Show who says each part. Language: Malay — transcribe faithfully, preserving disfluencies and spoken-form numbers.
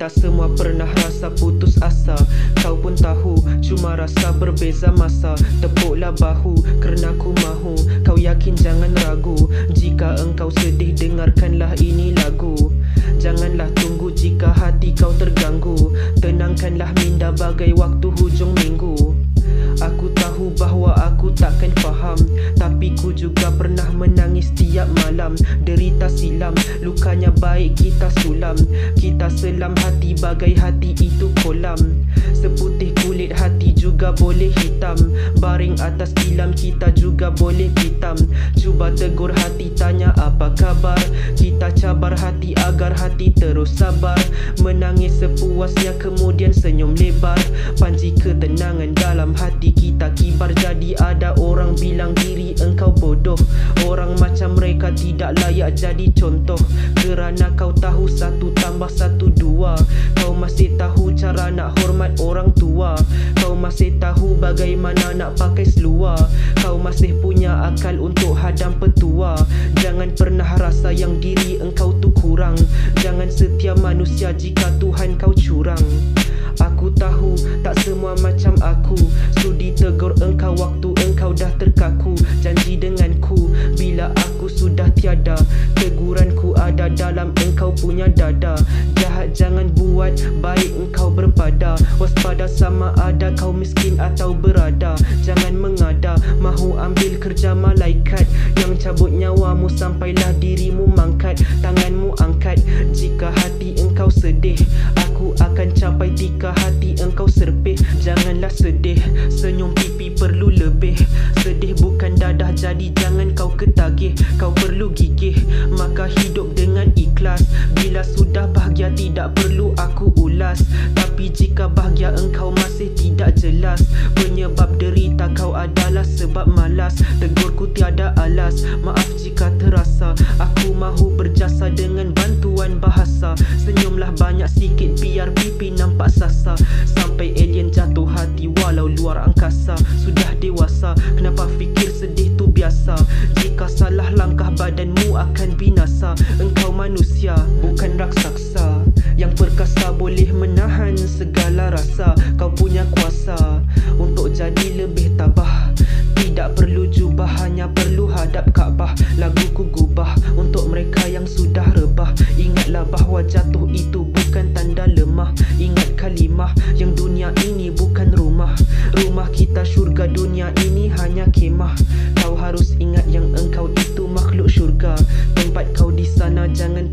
Speaker 1: Tak semua pernah rasa putus asa. Kau pun tahu, cuma rasa berbeza masa. Tepuklah bahu, kerana ku mahu. Kau yakin jangan ragu. Jika engkau sedih, dengarkanlah ini lagu. Janganlah tunggu jika hati kau terganggu. Tenangkanlah minda bagai waktu hujung minggu. Aku tahu bahawa aku takkan faham, tapi ku juga pernah menangis tiap malam. Derita silam, lukanya baik kita sulam. Kita selam hati bagai hati itu kolam. Seputih kulit hati juga boleh hitam. Baring atas tilam kita juga boleh hitam. Cuba tegur hati, tanya apa kabar. Kita cabar hati agar hati terus sabar. Menangis sepuasnya kemudian senyum lebar. Panci ketenangan dalam hati kita kibar. Jadi ada orang bilang diri engkau bodoh. Orang macam mereka tidak layak jadi contoh. Kerana kau tahu satu tambah satu dua. Kau masih tahu cara nak hormat orang tua. Kau masih tahu bagaimana nak pakai seluar. Kau masih punya akal untuk hadam petua. Jangan pernah rasa yang diri engkau tu kurang. Jangan setia manusia jika Tuhan kau curang. Aku tahu tak semua macam aku. Sudi tegur engkau waktu engkau dah terkaku. Janji denganku bila aku sudah tiada. Teguranku ada dalam engkau punya dada. Jahat jangan buat, baik engkau berpada. Waspada sama ada kau miskin atau berada. Jangan mengada, mahu ambil kerja malaikat yang cabut nyawamu sampailah dirimu mangkat. Tanganmu angkat jika hati engkau sedih. Aku akan capai tika hati engkau serpih. Janganlah sedih, senyum pipi perlu lebih. Sedih bukan dadah, jadi jangan kau ketagih. Kau perlu gigih, maka hidup dengan ikhlas. Bila sudah bahagia tidak perlu aku ulas. Tapi jika bahagia engkau masih tidak jelas, penyebab derita kau adalah sebab malas. Tegurku tiada alas, maaf jika terasa. Aku mahu berjasa dengan bantuan bahasa. Senyumlah banyak sikit biar pipi nampak sasa. Sampai alien jatuh hati walau luar angkasa. Sudah dewasa, kenapa fikir sedih tu biasa? Jika salah langkah badanmu akan binasa. Engkau manusia, bukan raksasa. Yang perkasa boleh menahan segala rasa. Kau punya kuasa untuk jadi lebih tabah. Tidak perlu jubah, hanya perlu hadap Kaabah. Laguku gubah untuk mereka yang sudah rebah. Ingatlah bahawa jatuh itu bukan tanda lemah. Ingat kalimah yang dunia ini bukan rumah. Rumah kita syurga, dunia ini hanya kemah. Kau harus ingat yang engkau itu makhluk syurga. Tempat kau di sana jangan